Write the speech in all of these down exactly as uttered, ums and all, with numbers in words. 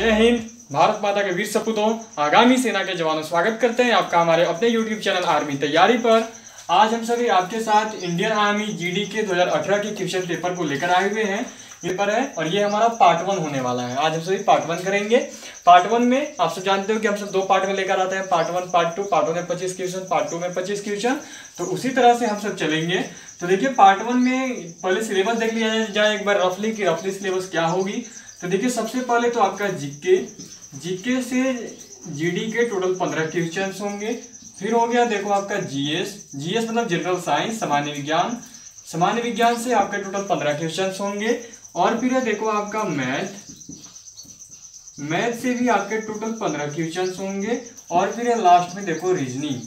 जय हिंद। भारत माता के वीर सपूतों, आगामी सेना के जवानों, स्वागत करते हैं आपका हमारे अपने यूट्यूब चैनल आर्मी तैयारी पर। आज हम सभी आपके साथ इंडियन आर्मी जीडी के दो हज़ार अठारह के क्वेश्चन पेपर को लेकर आए हुए हैं। पेपर है और ये हमारा पार्ट वन होने वाला है। आज हम सभी पार्ट वन करेंगे। पार्ट वन में आप सब जानते हो कि हम सब दो पार्ट में लेकर आते हैं, part one part two. Part one में पच्चीस क्वेश्चन, पार्ट टू में पच्चीस क्वेश्चन। तो उसी तरह से हम सब चलेंगे। तो देखिए पार्ट वन में पहले सिलेबस देख लिया जाए एक बार रफली की रफली सिलेबस क्या होगी। तो देखिए सबसे पहले तो आपका जीके जीके से जीडी के टोटल पंद्रह क्वेश्चन होंगे। फिर हो गया देखो आपका जीएस जीएस मतलब जनरल साइंस, सामान्य विज्ञान। सामान्य विज्ञान से आपके टोटल पंद्रह क्वेश्चन होंगे। और फिर है देखो आपका मैथ मैथ से भी आपके टोटल पंद्रह क्वेश्चन होंगे। और फिर है लास्ट में देखो रीजनिंग।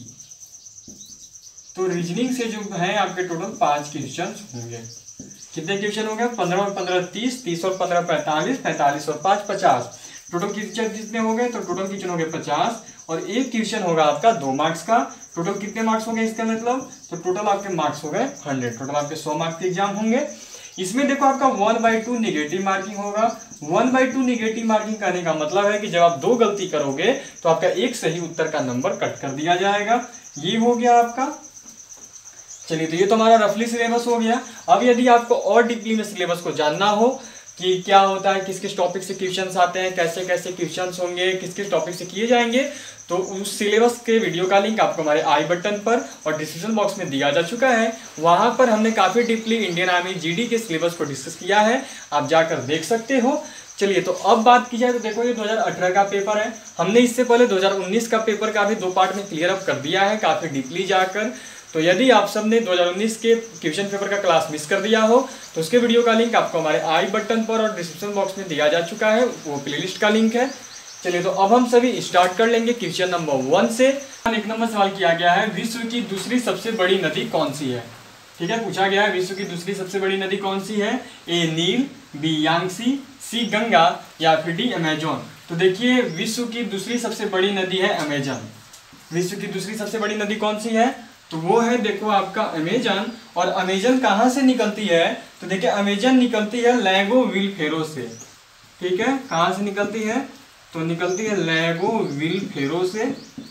तो रीजनिंग से जो है आपके टोटल पांच क्वेश्चन होंगे। कितने क्वेश्चन हो गए? पंद्रह और पंद्रह तीस, तीस और पंद्रह पैंतालीस, पैंतालीस और पांच पचास। टोटल क्वेश्चन कितने हो गए? तो टोटल क्वेश्चन हो गए पचास। और एक क्वेश्चन होगा आपका दो मार्क्स का। टोटल कितने मार्क्स हो गए इसका मतलब? तो टोटल आपके मार्क्स हो गए हंड्रेड। टोटल आपके सौ मार्क्स के एग्जाम होंगे। इसमें देखो आपका one by two negative marking होगा। One by two negative marking करने का मतलब है कि जब आप दो गलती करोगे तो आपका एक सही उत्तर का नंबर कट कर दिया जाएगा। ये हो गया आपका। चलिए तो ये तो हमारा रफली सिलेबस हो गया। अब यदि आपको और डीपली में सिलेबस को जानना हो कि क्या होता है, किस किस टॉपिक से क्वेश्चंस आते हैं, कैसे कैसे क्वेश्चंस होंगे, किस किस टॉपिक से किए जाएंगे, तो उस सिलेबस के वीडियो का लिंक आपको हमारे आई बटन पर और डिस्क्रिप्शन बॉक्स में दिया जा चुका है। वहां पर हमने काफी डीपली इंडियन आर्मी जीडी के सिलेबस को डिस्कस किया है, आप जाकर देख सकते हो। चलिए तो अब बात की जाए तो देखो ये दो हज़ार अठारह का पेपर है। हमने इससे पहले दो हज़ार उन्नीस का पेपर का भी दो पार्ट में क्लियर अप कर दिया है काफी डीपली जाकर। तो यदि आप सबने दो हज़ार उन्नीस के क्वेश्चन पेपर का क्लास मिस कर दिया हो तो उसके वीडियो का लिंक आपको हमारे आई बटन पर और डिस्क्रिप्शन बॉक्स में दिया जा चुका है, वो प्लेलिस्ट का लिंक है। चलिए तो अब हम सभी स्टार्ट कर लेंगे क्वेश्चन नंबर वन से। एक नंबर सवाल किया गया है, विश्व की दूसरी सबसे बड़ी नदी कौन सी है? ठीक है, पूछा गया है विश्व की दूसरी सबसे बड़ी नदी कौन सी है? A Nile, B Yangtze, C Ganga या फिर डी अमेजोन। तो देखिए विश्व की दूसरी सबसे बड़ी नदी है अमेजन। विश्व की दूसरी सबसे बड़ी नदी कौन सी है? तो वो है देखो आपका अमेजन। और अमेजन कहाँ से निकलती है? तो देखिए अमेजन निकलती है लैगो विल फेरो से। ठीक है, कहाँ से निकलती है? तो निकलती है लैगो विल फेरो से।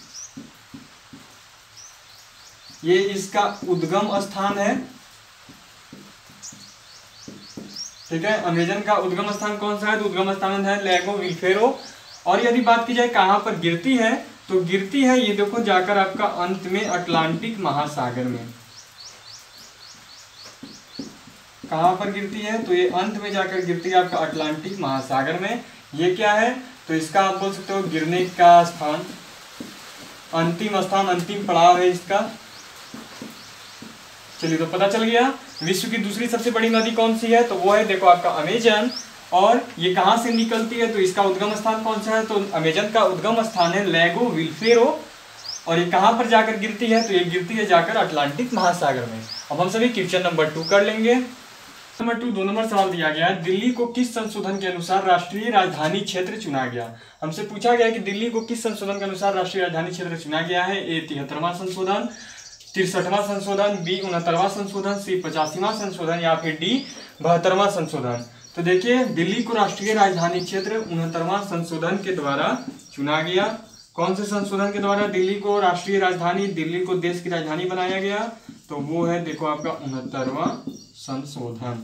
ये इसका उद्गम स्थान है। ठीक है, अमेजन का उद्गम स्थान कौन सा है? तो उद्गम स्थान है लैगो विल फेरो। और यदि बात की जाए कहाँ पर गिरती है, तो गिरती है ये देखो जाकर आपका अंत में अटलांटिक महासागर में। कहां पर गिरती है? तो ये अंत में जाकर गिरती है आपका अटलांटिक महासागर में। ये क्या है? तो इसका आप बोल सकते हो गिरने का स्थान, अंतिम स्थान, अंतिम पड़ाव है इसका। चलिए तो पता चल गया विश्व की दूसरी सबसे बड़ी नदी कौन सी है? तो वो है देखो आपका अमेजन। और ये कहां से निकलती है? तो इसका उद्गम स्थान कौन सा है? तो अमेजन का उद्गम स्थान है लैगो विल फेरो। और ये कहां पर जाकर गिरती है? तो ये गिरती है जाकर अटलांटिक महासागर में। अब हम सभी क्वेश्चन नंबर टू कर लेंगे। नंबर टू दो नंबर सवाल दिया गया है, दिल्ली को किस संशोधन के अनुसार राष्ट्रीय राजधानी क्षेत्र चुना गया? हमसे पूछा गया कि दिल्ली को किस संशोधन के अनुसार राष्ट्रीय राजधानी क्षेत्र चुना गया है। ए तिहत्तरवां संशोधन, तिरसठवां संशोधन, बी उनहत्तरवां संशोधन, सी पचासीवां संशोधन या फिर डी बहत्तरवां संशोधन। तो देखिए दिल्ली को राष्ट्रीय राजधानी क्षेत्र उनहत्तरवां संशोधन के द्वारा चुना गया। कौन से संशोधन के द्वारा दिल्ली को राष्ट्रीय राजधानी, दिल्ली को देश की राजधानी बनाया गया? तो वो है देखो आपका उनहत्तरवां संशोधन।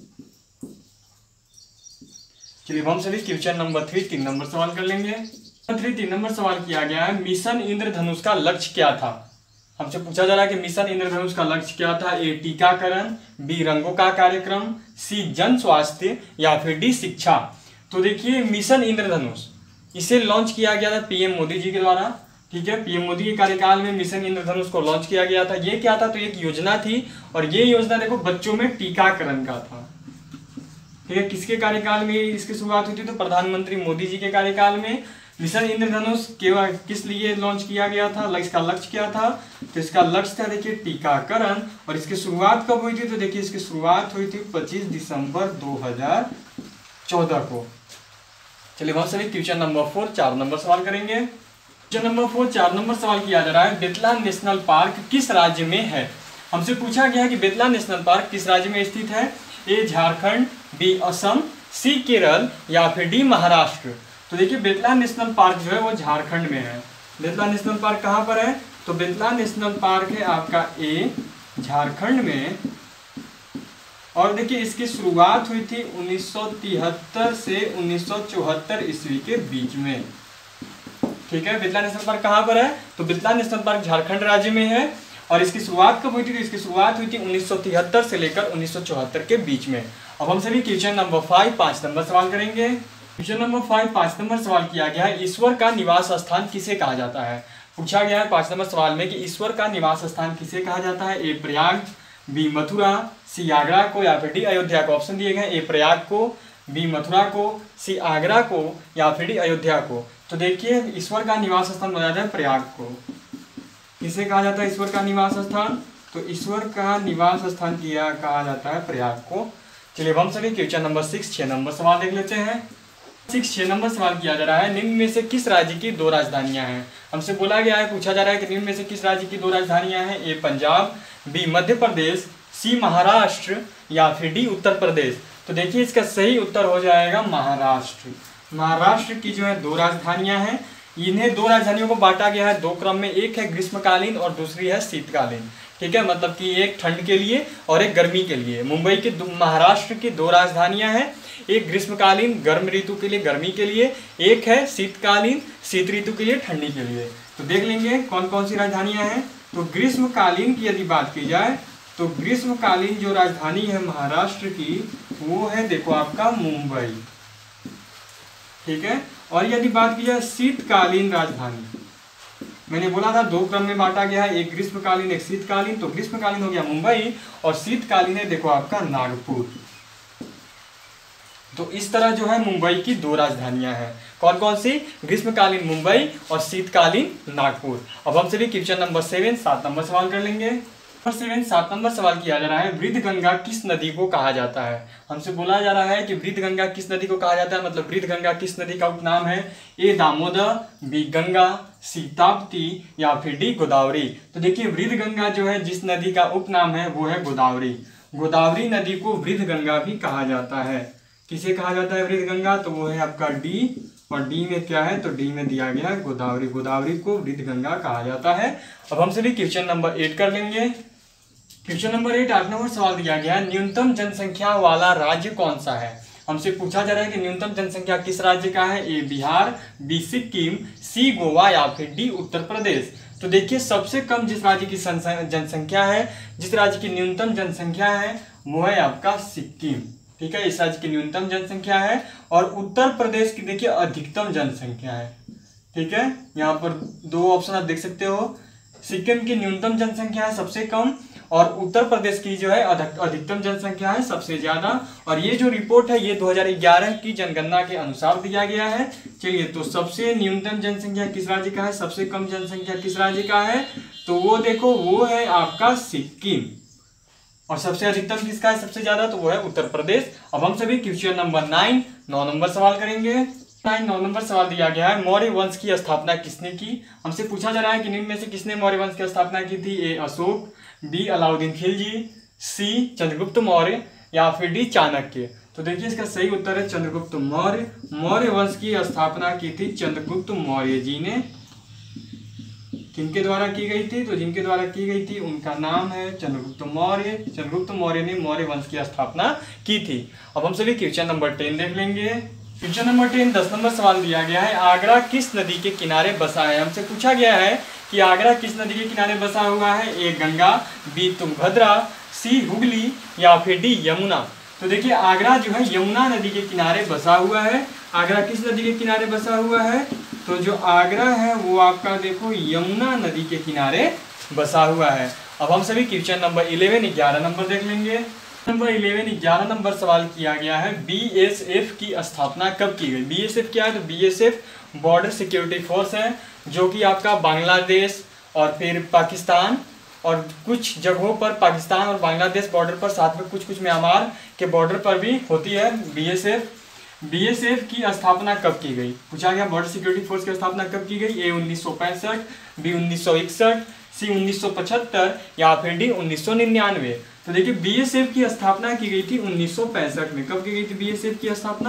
चलिए हम सभी क्वेश्चन नंबर थ्री तीन नंबर सवाल कर लेंगे। थ्री तीन नंबर सवाल किया गया है, मिशन इंद्रधनुष का लक्ष्य क्या था? हमसे पूछा जा रहा है कि मिशन इंद्रधनुष का लक्ष्य क्या था। ए टीकाकरण, बी रंगों का कार्यक्रम, सी जन स्वास्थ्य या फिर डी शिक्षा। तो देखिए मिशन इंद्रधनुष इसे लॉन्च किया गया था पीएम मोदी जी के द्वारा। ठीक है, पीएम मोदी के कार्यकाल में मिशन इंद्रधनुष को लॉन्च किया गया था। ये क्या था? तो एक योजना थी और ये योजना देखो बच्चों में टीकाकरण का था। ठीक है, किसके कार्यकाल में इसकी शुरुआत हुई थी? तो प्रधानमंत्री मोदी जी के कार्यकाल में मिशन इंद्रधनुष केवल किस लिए लॉन्च किया गया था? इसका लक्ष्य क्या था? तो इसका लक्ष्य था देखिए टीकाकरण। और इसकी शुरुआत कब हुई थी? तो देखिए इसकी शुरुआत हुई थी पच्चीस दिसंबर दो हज़ार चौदह को। चलिए हम सभी क्वेश्चन नंबर फोर चार नंबर सवाल करेंगे। क्वेश्चन नंबर फोर चार नंबर सवाल किया जा रहा है, बेतला नेशनल पार्क किस राज्य में है? हमसे पूछा गया है कि बेतला नेशनल पार्क किस राज्य में स्थित है। A Jharkhand, B Assam, C Kerala या फिर डी महाराष्ट्र। तो देखिए बेतला नेशनल पार्क जो है वो झारखंड में है। बेतला नेशनल पार्क कहाँ पर है? तो बेतला नेशनल पार्क है आपका ए झारखंड में। और देखिए इसकी शुरुआत हुई थी उन्नीस सौ तिहत्तर से उन्नीस सौ चौहत्तर ईस्वी के बीच में। ठीक है, बेतला नेशनल पार्क कहाँ पर है? तो बेतला नेशनल पार्क झारखंड राज्य में है। और इसकी शुरुआत कब हुई थी? तो इसकी शुरुआत हुई थी उन्नीस सौ तिहत्तर से लेकर उन्नीस सौ चौहत्तर के बीच में। अब हम सभी क्वेश्चन नंबर फाइव पांच नंबर सवाल करेंगे। क्वेश्चन नंबर फाइव पांच नंबर सवाल किया गया है, ईश्वर का निवास स्थान किसे कहा जाता है? पूछा गया है पांच नंबर सवाल में कि ईश्वर का निवास स्थान किसे कहा जाता है? A Prayag, B Mathura, C Agra को, या फिर डी अयोध्या को। ऑप्शन दिए गए ए प्रयाग को, बी मथुरा को, सी आगरा को, या फिर डी अयोध्या को। तो देखिए ईश्वर का निवास स्थान बताया जाए प्रयाग को। किसे कहा जाता है ईश्वर का निवास स्थान? तो ईश्वर का निवास स्थान किया कहा जाता है प्रयाग को। चलिए हम सभी क्वेश्चन नंबर सिक्स छह नंबर सवाल देख लेते हैं। सिक्स छह नंबर सवाल किया जा रहा है, निम्न में से किस राज्य की दो राजधानियां हैं? हमसे बोला गया है, पूछा जा रहा है कि निम्न में से किस राज्य की दो राजधानियां हैं? A Punjab, B Madhya Pradesh, C Maharashtra, या फिर डी उत्तर प्रदेश। तो देखिए इसका सही उत्तर हो जाएगा महाराष्ट्र। महाराष्ट्र की जो है दो राजधानियां हैं। इन्हें दो राजधानियों को बांटा गया है दो क्रम में, एक है ग्रीष्मकालीन और दूसरी है शीतकालीन। ठीक है, मतलब कि एक ठंड के लिए और एक गर्मी के लिए। मुंबई के महाराष्ट्र की दो राजधानियां हैं, एक ग्रीष्मकालीन गर्म ऋतु के लिए गर्मी के लिए, एक है शीतकालीन शीत ऋतु के लिए ठंडी के लिए। तो देख लेंगे कौन कौन सी राजधानियां हैं। तो ग्रीष्मकालीन की यदि बात की जाए तो ग्रीष्मकालीन जो राजधानी है महाराष्ट्र की वो है देखो आपका मुंबई। ठीक है, और यदि बात की जाए शीतकालीन राजधानी, मैंने बोला था दो क्रम में बांटा गया है, एक ग्रीष्मकालीन एक शीतकालीन। तो ग्रीष्मकालीन हो गया मुंबई और शीतकालीन है देखो आपका नागपुर। तो इस तरह जो है मुंबई की दो राजधानियां हैं। कौन कौन सी? ग्रीष्मकालीन मुंबई और शीतकालीन नागपुर। अब हम सभी क्वेश्चन नंबर सेवन सात नंबर सवाल कर लेंगे। नंबर सेवन सात नंबर सवाल किया जा रहा है, वृद्ध गंगा किस नदी को कहा जाता है? हमसे बोला जा रहा है कि वृद्ध गंगा किस नदी को कहा जाता है, मतलब वृद्ध गंगा किस नदी का उपनाम है? A Damodar, B Ganga, C Tapti, या फिर डी गोदावरी। तो देखिए वृद्ध गंगा जो है जिस नदी का उपनाम है वो है गोदावरी। गोदावरी नदी को वृद्ध गंगा भी कहा जाता है। किसे कहा जाता है वृद्ध गंगा? तो वो है आपका डी, और डी में क्या है? तो डी में दिया गया है गोदावरी। गोदावरी को वृद्ध गंगा कहा जाता है। अब हम सभी क्वेश्चन नंबर एट कर लेंगे। क्वेश्चन नंबर एट आठ नंबर सवाल दिया गया है, न्यूनतम जनसंख्या वाला राज्य कौन सा है? हमसे पूछा जा रहा है कि न्यूनतम जनसंख्या किस राज्य का है? A Bihar, B Sikkim, C Goa, या फिर डी उत्तर प्रदेश। तो देखिए सबसे कम जिस राज्य की जनसंख्या है, जिस राज्य की न्यूनतम जनसंख्या है वो है आपका सिक्किम। ठीक है, इस राज्य की न्यूनतम जनसंख्या है। और उत्तर प्रदेश की देखिए अधिकतम जनसंख्या है। ठीक है, यहाँ पर दो ऑप्शन आप देख सकते हो, सिक्किम की न्यूनतम जनसंख्या है सबसे कम, और उत्तर प्रदेश की जो है अधिकतम जनसंख्या है सबसे ज्यादा। और ये जो रिपोर्ट है ये दो हज़ार ग्यारह की जनगणना के अनुसार दिया गया है। चलिए, तो सबसे न्यूनतम जनसंख्या किस राज्य का है, सबसे कम जनसंख्या किस राज्य का है? तो वो देखो वो है आपका सिक्किम। और सबसे अधिकतम किसका है सबसे ज्यादा? तो वो है उत्तर प्रदेश। अब हम सभी क्वेश्चन नंबर नाइन नौ नंबर सवाल करेंगे। नाइन नौ नंबर सवाल दिया गया है, मौर्य वंश की स्थापना किसने की? हमसे पूछा जा रहा है कि निम्न में से किसने मौर्य वंश की स्थापना की थी? A Ashok, B Alauddin Khilji, C Chandragupta Maurya, या फिर डी चाणक्य। तो देखिए इसका सही उत्तर है चंद्रगुप्त मौर्य। मौर्य वंश की स्थापना की थी चंद्रगुप्त मौर्य जी ने। किनके द्वारा की गई थी? तो जिनके द्वारा की गई थी उनका नाम है चंद्रगुप्त मौर्य। चंद्रगुप्त मौर्य ने मौर्य वंश की स्थापना की थी। अब हम सभी क्वेश्चन नंबर टेन देख लेंगे। क्वेश्चन नंबर टेन दस नंबर सवाल दिया गया है, आगरा किस नदी के किनारे बसा है? हमसे पूछा गया है कि आगरा किस नदी के किनारे बसा हुआ है? A Ganga, B Tungabhadra, C Hooghly, या फिर डी यमुना। तो देखिए आगरा जो है यमुना नदी के किनारे बसा हुआ है। आगरा किस नदी के किनारे बसा हुआ है? तो जो आगरा है वो आपका देखो यमुना नदी के किनारे बसा हुआ है। अब हम सभी क्वेश्चन नंबर इलेवन ग्यारह नंबर देख लेंगे। नंबर इलेवन ग्यारह नंबर सवाल किया गया है, बीएसएफ की स्थापना कब की गई? बीएसएफ क्या है? तो बीएसएफ बॉर्डर सिक्योरिटी फोर्स है, जो कि आपका बांग्लादेश और फिर पाकिस्तान और कुछ जगहों पर पाकिस्तान और बांग्लादेश बॉर्डर पर, साथ में कुछ कुछ म्यांमार के बॉर्डर पर भी होती है बीएसएफ। बीएसएफ की स्थापना कब की गई? पूछा गया बॉर्डर सिक्योरिटी फोर्स की स्थापना कब की गई? ए उन्नीस सौ पैंसठ, बी उन्नीस सौ इकसठ, सी उन्नीस सौ पचहत्तर, या फिर डी उन्नीस सौ निन्यानवे। तो देखिए बीएसएफ की स्थापना की गई थी उन्नीस सौ पैंसठ में। कब की गई थी बीएसएफ की स्थापना?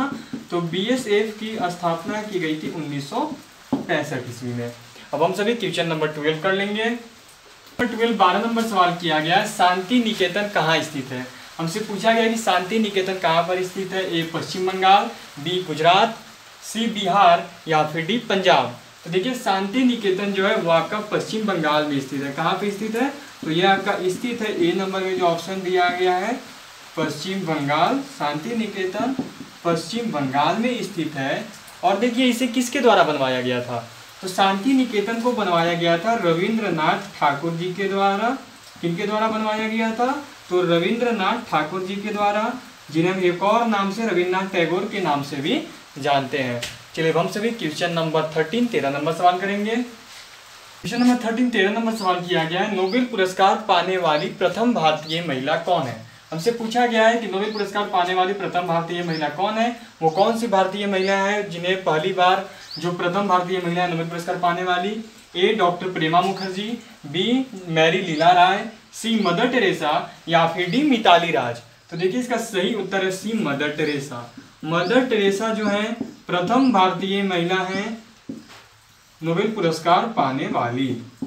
तो बीएसएफ की स्थापना की गई थी उन्नीस सौ पैंसठ ईस्वी में। अब हम सभी क्वेश्चन नंबर ट्वेल्व कर लेंगे। नंबर ट्वेल्व बारह नंबर सवाल किया गया है, शांति निकेतन कहाँ स्थित है। हमसे पूछा गया कि शांति निकेतन कहाँ पर स्थित है। A Paschim Bangal, B Gujarat, C Bihar या फिर डी पंजाब। तो देखिए शांति निकेतन जो है वो आपका पश्चिम बंगाल में स्थित है। कहाँ पे स्थित है, तो ये आपका स्थित है ए नंबर में जो ऑप्शन दिया गया है पश्चिम बंगाल। शांति निकेतन पश्चिम बंगाल में स्थित है। और देखिए इसे किसके द्वारा बनवाया गया था, तो शांति निकेतन को बनवाया गया था रविंद्रनाथ ठाकुर जी के द्वारा। किनके द्वारा बनवाया गया था, तो रविंद्रनाथ ठाकुर जी के द्वारा, जिन्हें हम एक और नाम से रविन्द्रनाथ टैगोर के नाम से भी जानते हैं। चलिए हम सभी क्वेश्चन नंबर थर्टीन तेरह नंबर सवाल करेंगे। क्वेश्चन नंबर थर्टीन तेरह नंबर सवाल किया गया है, नोबेल पुरस्कार पाने वाली प्रथम भारतीय महिला कौन है। हमसे पूछा गया है कि नोबेल पुरस्कार पाने वाली प्रथम भारतीय महिला कौन है। वो कौन सी भारतीय महिला है जिन्हें पहली बार जो प्रथम भारतीय महिला है नोबेल पुरस्कार पाने वाली। A doctor Prema Mukherjee, B Mary Leela Roy, C Mother Teresa या फिर डी मिताली राज। तो देखिए इसका सही उत्तर है C Mother Teresa. Mother Teresa जो है प्रथम भारतीय महिला है नोबेल पुरस्कार पाने वाली।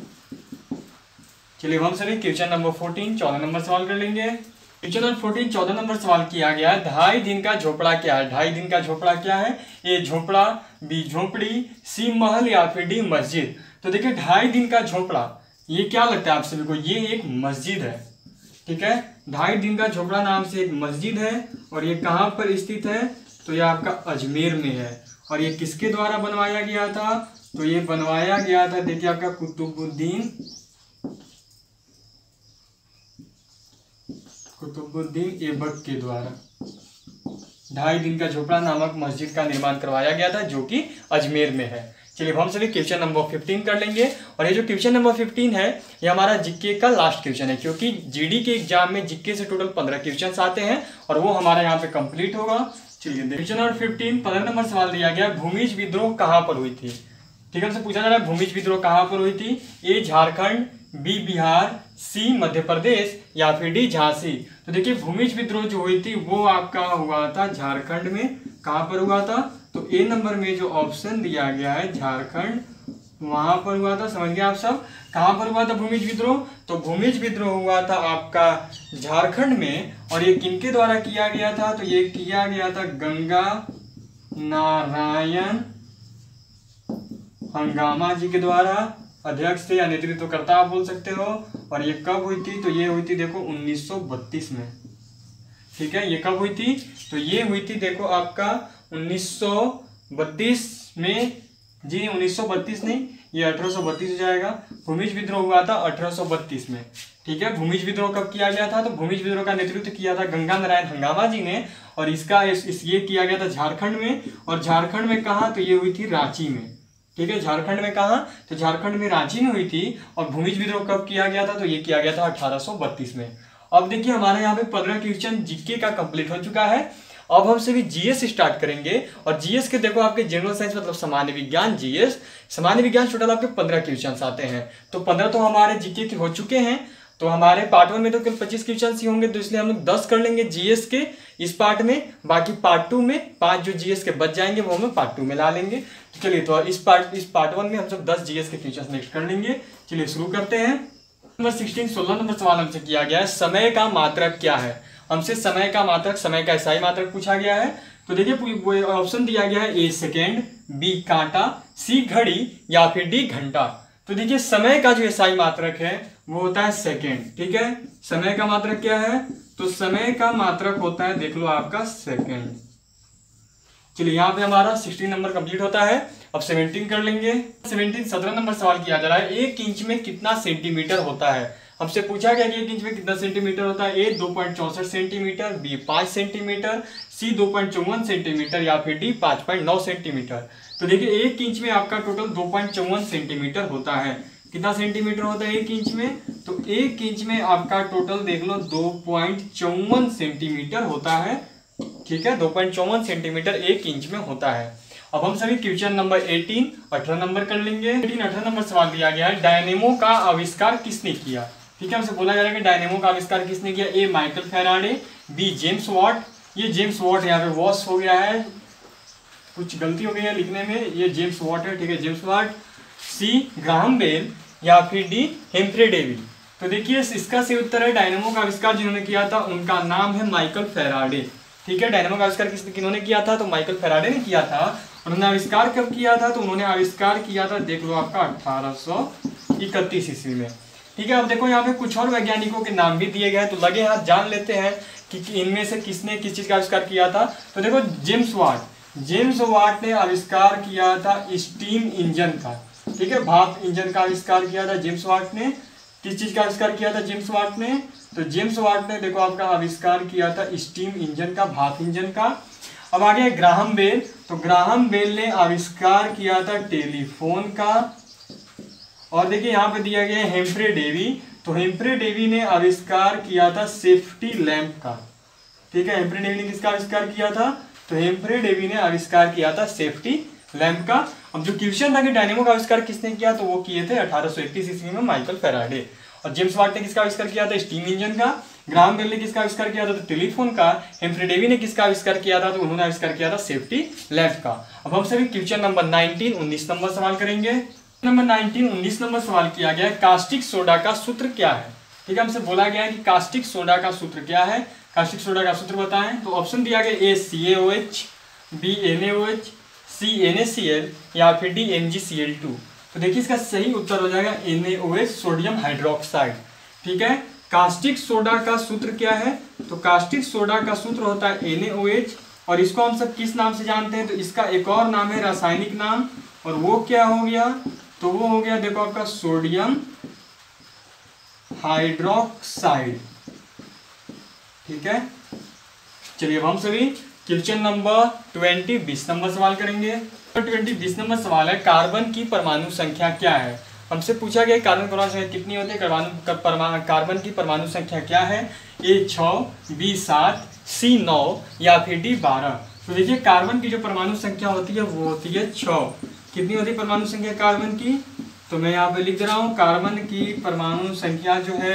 चलिए हम सभी क्वेश्चन नंबर फोर्टीन चौदह नंबर सवाल कर लेंगे। क्वेश्चन नंबर फोर्टीन चौदह नंबर सवाल किया गया है, ढाई दिन का झोपड़ा क्या है। ढाई दिन का झोपड़ा क्या है, ए झोपड़ा, बी झोपड़ी, सी महल या फिर डी मस्जिद। तो देखिए ढाई दिन का झोपड़ा ये क्या लगता है आप सभी को, ये एक मस्जिद है। ठीक है, ढाई दिन का झोपड़ा नाम से एक मस्जिद है और ये कहाँ पर स्थित है, तो ये आपका अजमेर में है। और ये किसके द्वारा बनवाया गया था, तो ये बनवाया गया था देखिए आपका कुतुबुद्दीन कुतुबुद्दीन ऐबक के द्वारा ढाई दिन का झोपड़ा नामक मस्जिद का निर्माण करवाया गया था जो कि अजमेर में है। चलिए हम सभी क्वेश्चन नंबर फिफ्टीन कर लेंगे। और ये जो क्वेश्चन नंबर फिफ्टीन है ये हमारा जीके का लास्ट क्वेश्चन है, क्योंकि जीडी के एग्जाम में जीके से टोटल पंद्रह क्वेश्चन आते हैं और वो हमारे यहाँ पे कंप्लीट होगा। चलिए क्वेश्चन नंबर फिफ्टीन पंद्रह नंबर सवाल दिया गया, भूमिज विद्रोह कहाँ पर हुई थी। ठीक है, हमसे पूछा जा रहा है भूमिज विद्रोह कहाँ पर हुई थी। A Jharkhand, B Bihar, C Madhya Pradesh या फिर डी झांसी। तो देखिए भूमिज विद्रोह जो हुई थी वो आपका हुआ था झारखंड में। कहाँ पर हुआ था, तो ए नंबर में जो ऑप्शन दिया गया है झारखंड, वहां पर हुआ था। समझ गए आप सब, कहाँ पर हुआ था भूमिज विद्रोह, तो भूमिज विद्रोह हुआ था आपका झारखंड में। और ये किनके द्वारा किया गया था, तो ये किया गया था गंगा नारायण हंगामा जी के द्वारा। अध्यक्ष थे या नेतृत्वकर्ता आप बोल सकते हो। और ये कब हुई थी, तो ये हुई थी देखो उन्नीस सौ बत्तीस में। ठीक है, ये कब हुई थी, तो ये हुई थी देखो आपका उन्नीस सौ बत्तीस में। जी उन्नीस सौ बत्तीस नहीं, ये अठारह सौ बत्तीस हो जाएगा। भूमिज विद्रोह हुआ था अठारह सौ बत्तीस में। ठीक है, भूमिज विद्रोह कब किया गया था, तो भूमिज विद्रोह का नेतृत्व किया था गंगा नारायण हंगामा जी ने। और इसका इस, इस ये किया गया था झारखंड में। और झारखंड में कहाँ, तो ये हुई थी रांची में। ठीक है, झारखंड में कहाँ, तो झारखंड में रांची में हुई थी। और भूमिज विद्रोह कब किया गया था, तो ये किया गया था अठारह सौ बत्तीस में। अब देखिए हमारे यहाँ पे पंद्रह क्वेश्चन जीके का कंप्लीट हो चुका है। अब हम सभी जीएस स्टार्ट करेंगे। और जीएस के देखो आपके जनरल साइंस मतलब सामान्य विज्ञान, जीएस सामान्य विज्ञान टोटल आपके पंद्रह क्वेश्चन आते हैं। तो पंद्रह तो हमारे जीके के हो चुके हैं। तो हमारे पार्ट वन में तो केवल पच्चीस क्वेश्चन ही होंगे, तो इसलिए हम लोग दस कर लेंगे जीएस के इस पार्ट में। बाकी पार्ट टू में पांच जो जीएस के बच जाएंगे वो हम पार्ट टू में ला लेंगे। तो चलिए तो इस पार्ट इस पार्ट वन में हम सब दस जीएस के क्वेश्चन नेक्स्ट कर लेंगे। चलिए शुरू करते हैं। नंबर सिक्सटीन सोलह नंबर सवाल हमसे किया गया है, समय का मात्रक क्या है। हमसे समय का मात्रक, समय का इकाई मात्रक पूछा गया है। तो देखिए ऑप्शन दिया गया है ए सेकेंड, बी कांटा, सी घड़ी या फिर डी घंटा। तो देखिए समय का जो इकाई मात्रक है वो होता है सेकेंड। ठीक है, समय का मात्रक क्या है, तो समय का मात्रक होता है देख लो आपका सेकेंड। चलिए यहाँ पे हमारा सिक्सटीन नंबर कंप्लीट होता है। अब सेवनटीन कर लेंगे। सेवनटीन सत्रह नंबर सवाल किया जा रहा है, एक इंच में कितना सेंटीमीटर होता है। हमसे पूछा गया कि एक इंच में कितना सेंटीमीटर होता है। ए दो पॉइंट चौसठ सेंटीमीटर, बी पाँच सेंटीमीटर, सी दो पॉइंट चौवन सेंटीमीटर या फिर डी पाँच पॉइंट नौ सेंटीमीटर। तो देखिए एक इंच में आपका टोटल दो पॉइंट चौवन सेंटीमीटर होता है। कितना सेंटीमीटर होता है एक इंच में, तो एक इंच में आपका टोटल देख लो दो पॉइंट चौवन सेंटीमीटर होता है। ठीक है, दो पॉइंट चौवन सेंटीमीटर एक इंच में होता है। अब हम सभी क्वेश्चन नंबर अठारह अठारह नंबर कर लेंगे। अठारह अठारह नंबर सवाल दिया गया है, डायनेमो का आविष्कार किसने किया। ठीक है, हमसे बोला जा रहा है कि डायनेमो का आविष्कार किसने किया। A Michael Faraday, B James Watt, ये जेम्स वॉट यहाँ पे वॉश हो गया है, कुछ गलती हो गई है लिखने में, ये जेम्स वाट है, ठीक है, James Watt, C Graham Bell या फिर डी हेम्फ्रे डेवी। तो देखिए इसका सही उत्तर है डायनेमो का आविष्कार जिन्होंने किया था उनका नाम है माइकल फैराडे, ठीक है। डायनेमो का आविष्कार किस किन्होंने किया था, तो माइकल फैराडे ने किया था। उन्होंने आविष्कार कब किया था, तो उन्होंने आविष्कार किया था देख लो आपका अठारह सौ इकतीस ईस्वी में, ठीक है। अब देखो यहाँ पे कुछ और वैज्ञानिकों के नाम भी दिए गए, तो लगे हाथ जान लेते हैं कि इनमें से किसने किस चीज का आविष्कार किया था। तो देखो जेम्स वाट, जेम्स वाट ने आविष्कार किया था स्टीम इंजन का, ठीक है, भाप इंजन का आविष्कार किया था जेम्स वाट ने। किस चीज का आविष्कार किया था जेम्स वाट ने, तो जेम्स वाट ने देखो आपका आविष्कार किया था स्टीम इंजन का, भाप इंजन का। अब आगे ग्राहम बेल, तो ग्राहम बेल ने आविष्कार किया था टेलीफोन का। और देखिए यहाँ पे दिया गया है हेम्फ्रे डेवी, तो हेम्फ्रे डेवी ने आविष्कार किया था सेफ्टी लैंप का, ठीक है। हेम्फ्रे डेवी ने किसका आविष्कार किया था, तो हेम्फ्रे डेवी ने आविष्कार किया था सेफ्टी लैंप का। अब जो क्वेश्चन था कि डायनेमो का आविष्कार किसने किया, तो वो किए थे अठारह सौ इकतीस ईस्वी में माइकल फैराडे। और जेम्स वाट ने किसका आविष्कार किया था, स्टीम इंजन का। ग्राहम बेल ने किसका आविष्कार किया था, तो टेलीफोन का। हेम्फ्रे डेवी ने किसका आविष्कार किया था, तो उन्होंने आविष्कार किया था सेफ्टी लैंप का। अब हम सभी क्वेश्चन नंबर नाइनटीन उन्नीस नंबर सवाल करेंगे। नंबर नाइनटीन उन्नीस नंबर सवाल किया गया है कास्टिक सोडा का सूत्र क्या है, ठीक है। हमसे बोला गया है कि कास्टिक सोडा का सूत्र क्या है, कास्टिक सोडा का सूत्र बताएं। तो ऑप्शन दिया गया A C A O H, B N A O H, C N A C L या फिर D M G C L two. तो देखिए इसका सही उत्तर हो जाएगा N A O H, sodium hydroxide, ठीक है। कास्टिक सोडा का सूत्र क्या है, तो कास्टिक सोडा का सूत्र होता है एन ए ओ एच। और इसको हम सब किस नाम से जानते हैं, तो इसका एक और नाम है रासायनिक नाम, और वो क्या हो गया, तो वो हो गया देखो आपका सोडियम हाइड्रोक्साइड, ठीक है। चलिए अब हम सभी क्वेश्चन नंबर ट्वेंटी बीस नंबर सवाल करेंगे। ट्वेंटी बीस नंबर सवाल है कार्बन की परमाणु संख्या क्या है। हमसे पूछा गया कार्बन परमाणु संख्या कितनी होती है, कार्बन कार्बन की परमाणु संख्या क्या है, ए छः, बी सात, सी नौ या फिर डी बारह। तो देखिए कार्बन की जो परमाणु संख्या होती है वो होती है छः। कितनी होती है परमाणु संख्या कार्बन की, तो मैं यहाँ पे लिख दे रहा हूँ कार्बन की परमाणु संख्या जो है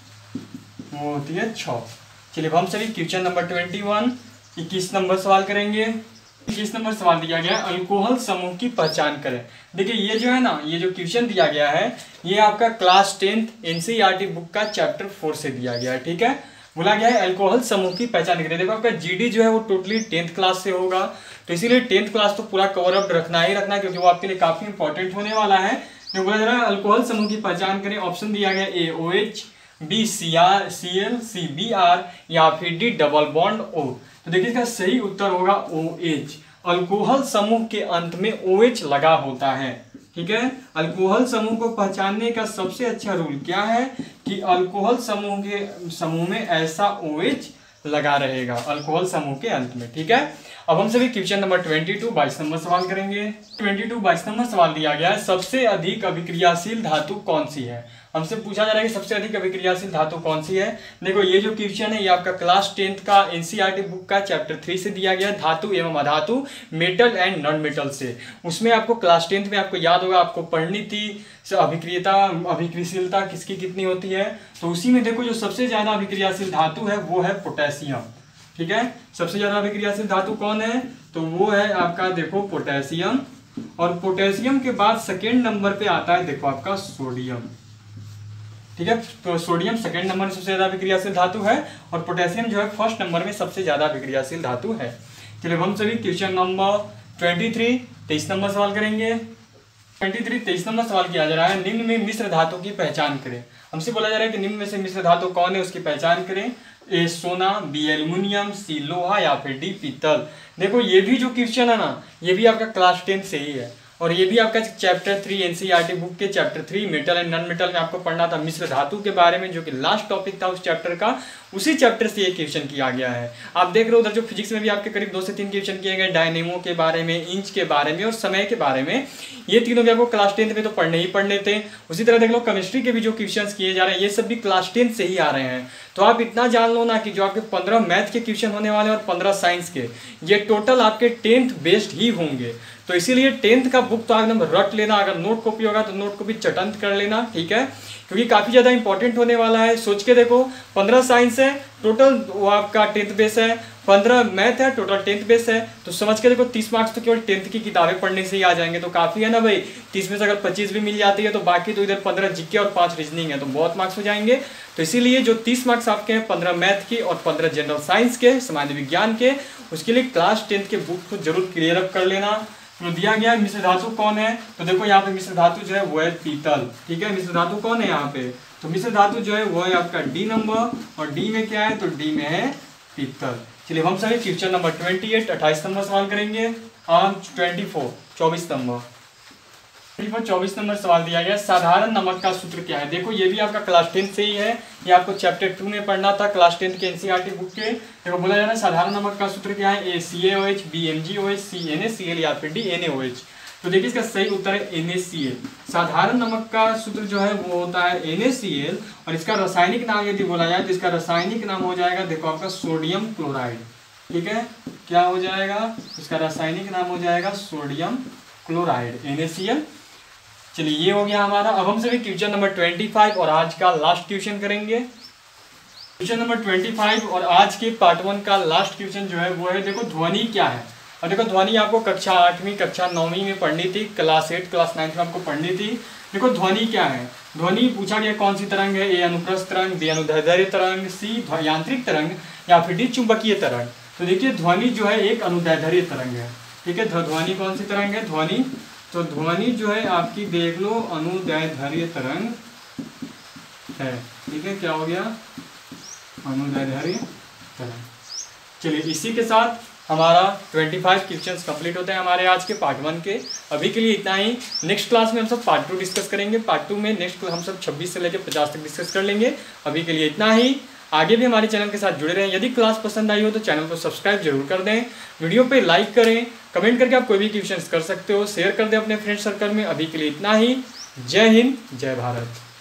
वो होती है छः। चलिए हम सभी क्वेश्चन नंबर ट्वेंटी वन इक्कीस नंबर सवाल करेंगे। इक्कीस नंबर सवाल दिया गया है अल्कोहल समूह की पहचान करें। देखिए ये जो है ना, ये जो क्वेश्चन दिया गया है ये आपका क्लास टेंथ एनसीईआरटी बुक का चैप्टर फोर से दिया गया है, ठीक है। बोला गया है अल्कोहल समूह की पहचान करें। देखो आपका जीडी जो है वो टोटली टेंथ क्लास से होगा, तो इसीलिए टेंथ क्लास तो पूरा कवर अप रखना ही रखना, क्योंकि वो आपके लिए काफी इंपॉर्टेंट होने वाला है। जो बोला जा रहा है अल्कोहल समूह की पहचान करें, ऑप्शन दिया गया A O H, B C R C L, C B R या फिर डी डबल बॉन्ड ओ। तो देखिए इसका सही उत्तर होगा ओ एच। अल्कोहल समूह के अंत में ओ एच लगा होता है, ठीक है। अल्कोहल समूह को पहचानने का सबसे अच्छा रूल क्या है कि अल्कोहल समूह के समूह में ऐसा ओ एच लगा रहेगा अल्कोहल समूह के अंत में, ठीक है। अब हम सभी क्वेश्चन नंबर ट्वेंटी टू बाईस नंबर सवाल करेंगे। ट्वेंटी टू बाईस नंबर सवाल दिया गया है सबसे अधिक अभिक्रियाशील धातु कौन सी है। हमसे पूछा जा रहा है कि सबसे अधिक अभिक्रियाशील धातु कौन सी है। देखो ये जो क्वेश्चन है ये आपका क्लास टेंथ का एनसीईआरटी बुक का चैप्टर थ्री से दिया गया है, धातु एवं अधातु, मेटल एंड नॉन मेटल से। उसमें आपको क्लास टेंथ में आपको याद होगा, आपको पढ़नी थी अभिक्रियता अभिक्रियाशीलता किसकी कितनी होती है। तो उसी में देखो जो सबसे ज्यादा अभिक्रियाशील धातु है वो है पोटेशियम, ठीक है। सबसे ज्यादा अभिक्रियाशील धातु कौन है, तो वो है आपका देखो पोटेशियम। और पोटेशियम के बाद सेकेंड नंबर पे आता है देखो आपका सोडियम, ठीक है। तो सोडियम सेकंड नंबर में सबसे ज्यादा अभिक्रियाशील धातु है और पोटेशियम जो है फर्स्ट नंबर में सबसे ज्यादा अभिक्रियाशील धातु है। चलिए हम सभी क्वेश्चन नंबर ट्वेंटी थ्री तेईस नंबर सवाल करेंगे। ट्वेंटी थ्री तेईस नंबर सवाल किया जा रहा है निम्न में मिश्र धातु की पहचान करें। हमसे बोला जा रहा है कि निम्न में से मिश्र धातु कौन है उसकी पहचान करें। ए सोना, बी एल्युमिनियम, सी लोहा या फिर डी पीतल। देखो ये भी जो क्वेश्चन है ना ये भी आपका क्लास टेंथ से ही है और ये भी आपका चैप्टर थ्री एनसीईआरटी बुक के chapter three metal and non metal में आपको पढ़ना था मिश्र धातु के बारे में, जो कि लास्ट टॉपिक था उस चैप्टर का। उसी चैप्टर से ये क्वेश्चन किया गया है। आप देख रहे हो उधर जो फिजिक्स में भी आपके करीब दो से तीन क्वेश्चन किए गए, डायनेमो के बारे में, इंच के बारे में और समय के बारे में। ये तीनों भी आपको क्लास टेंथ में तो पढ़ने ही पढ़ने थे। उसी तरह देख लो केमिस्ट्री के भी जो क्वेश्चन किए जा रहे हैं ये सब भी क्लास टेंथ से ही आ रहे हैं। तो आप इतना जान लो ना कि जो आपके पंद्रह मैथ के क्वेश्चन होने वाले हैं और पंद्रह साइंस के, ये टोटल आपके टेंथ बेस्ड ही होंगे। तो इसीलिए टेंथ का बुक तो एकदम रट लेना, अगर नोट कॉपी होगा तो नोट कॉपी चटंत कर लेना, ठीक है, क्योंकि काफ़ी ज़्यादा इंपॉर्टेंट होने वाला है। सोच के देखो, पंद्रह साइंस है टोटल, वो आपका टेंथ बेस है, पंद्रह मैथ है टोटल टेंथ बेस है, तो समझ के देखो तीस मार्क्स तो केवल टेंथ की किताबें पढ़ने से ही आ जाएंगे, तो काफ़ी है ना भाई। तीस में से अगर पच्चीस भी मिल जाती है तो बाकी तो इधर पंद्रह जीके और पाँच रीजनिंग है, तो बहुत मार्क्स हो जाएंगे। तो इसीलिए जो तीस मार्क्स आपके हैं, पंद्रह मैथ के और पंद्रह जनरल साइंस के, सामान्य विज्ञान के, उसके लिए क्लास टेंथ के बुक को जरूर क्लियर अप कर लेना। तो दिया गया मिश्र धातु कौन है, तो देखो यहाँ पे मिश्र धातु जो है वो है पीतल, ठीक है। मिश्र धातु कौन है यहाँ पे, तो मिश्र धातु जो है वो है आपका डी नंबर, और डी में क्या है, तो डी में है पीतल। चलिए हम सभी क्वेश्चन नंबर अट्ठाईस अट्ठाईस नंबर सवाल करेंगे, और चौबीस चौबीस नंबर चौबीस नंबर सवाल दिया गया, साधारण नमक का सूत्र क्या है। देखो ये भी आपका क्लास टेंथ से ही है, ये आपको चैप्टर टू में पढ़ना था क्लास टेंथ के एनसीईआरटी बुक के। देखो बोला जा रहा है साधारण नमक का सूत्र क्या है, A C A O H, B M G O H, C N A C L या फिर D N A O H. तो देखिए इसका सही उत्तर है एन ए सी एल। साधारण नमक का सूत्र जो है वो होता है एन ए सी एल, और इसका रासायनिक नाम यदि बोला जाए तो इसका रासायनिक नाम हो जाएगा, देखो आपका सोडियम क्लोराइड, ठीक है। क्या हो जाएगा, इसका रासायनिक नाम हो जाएगा sodium chloride, N A C L. चलिए ये हो गया हमारा। अब हम सभी क्वेश्चन नंबर पच्चीस और आज का लास्ट क्वेश्चन करेंगे। क्वेश्चन नंबर पच्चीस और आज के पार्ट वन का लास्ट क्वेश्चन जो है वो है, देखो ध्वनि क्या है। और देखो ध्वनि आपको कक्षा आठवीं कक्षा नौवीं में पढ़नी थी, क्लास एट क्लास नाइन्थ में आपको पढ़नी थी। देखो ध्वनि क्या है, ध्वनि पूछा गया कौन सी तरंग है, ए अनुप्रस्थ तरंग, बी अनुदैर्ध्य तरंग, सी यांत्रिक तरंग या फिर डी चुंबकीय तरंग। तो देखिए ध्वनि जो है एक अनुदैर्ध्य तरंग है, ठीक है। ध्वनि कौन सी तरंग है, ध्वनि तो ध्वनि जो है आपकी देख लो अनुदैर्ध्य तरंग है, ठीक है। क्या हो गया, अनुदैर्ध्य तरंग। चलिए इसी के साथ हमारा पच्चीस क्वेश्चंस कंप्लीट होते हैं हमारे आज के पार्ट वन के। अभी के लिए इतना ही। नेक्स्ट क्लास में हम सब पार्ट टू डिस्कस करेंगे। पार्ट टू में नेक्स्ट हम सब छब्बीस से लेकर पचास तक डिस्कस कर लेंगे। अभी के लिए इतना ही। आगे भी हमारे चैनल के साथ जुड़े रहें। यदि क्लास पसंद आई हो तो चैनल को सब्सक्राइब जरूर कर दें, वीडियो पे लाइक करें, कमेंट करके आप कोई भी क्वेश्चन कर सकते हो, शेयर कर दें अपने फ्रेंड सर्कल में। अभी के लिए इतना ही। जय हिंद, जय भारत।